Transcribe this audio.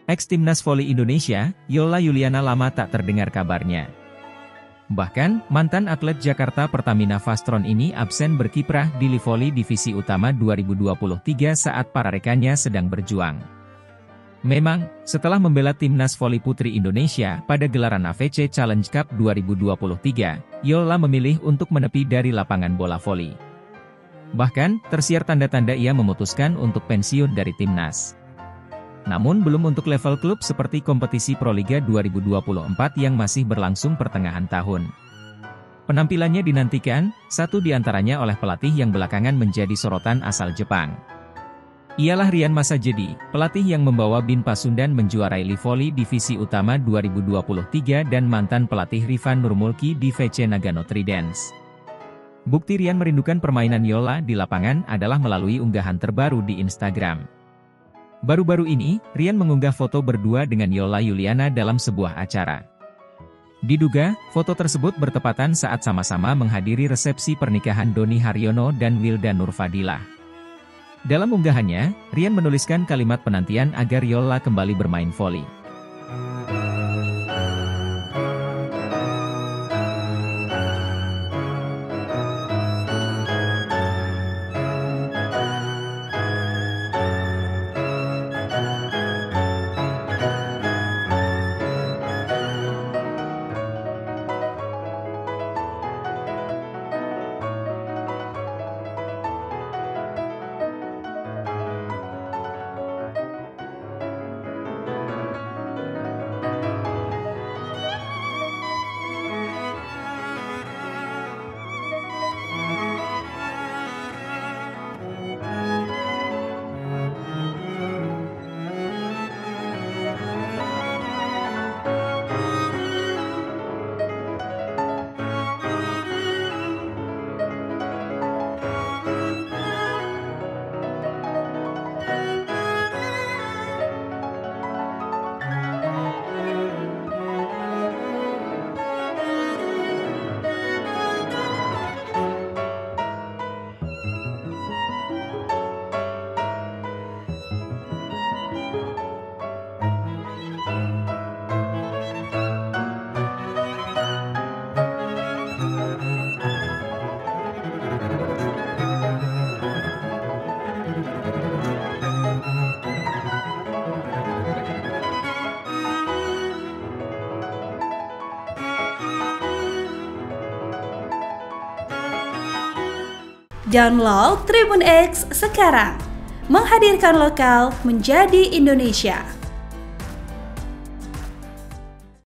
Ex-timnas voli Indonesia, Yola Yuliana lama tak terdengar kabarnya. Bahkan, mantan atlet Jakarta Pertamina Vastron ini absen berkiprah di Livoli Divisi Utama 2023 saat para rekannya sedang berjuang. Memang, setelah membela timnas voli putri Indonesia pada gelaran AVC Challenge Cup 2023, Yola memilih untuk menepi dari lapangan bola voli. Bahkan, tersiar tanda-tanda ia memutuskan untuk pensiun dari timnas. Namun belum untuk level klub seperti kompetisi Proliga 2024 yang masih berlangsung pertengahan tahun. Penampilannya dinantikan, satu di antaranya oleh pelatih yang belakangan menjadi sorotan asal Jepang. Ialah Rian Masajedi, pelatih yang membawa Bin Pasundan menjuarai Livoli Divisi Utama 2023 dan mantan pelatih Rifan Nurmulki di VC Nagano Tridents. Bukti Rian merindukan permainan Yola di lapangan adalah melalui unggahan terbaru di Instagram. Baru-baru ini, Rian mengunggah foto berdua dengan Yola Yuliana dalam sebuah acara. Diduga, foto tersebut bertepatan saat sama-sama menghadiri resepsi pernikahan Doni Haryono dan Wilda Nurfadilah. Dalam unggahannya, Rian menuliskan kalimat penantian agar Yola kembali bermain voli. Download Tribun X sekarang, menghadirkan lokal menjadi Indonesia.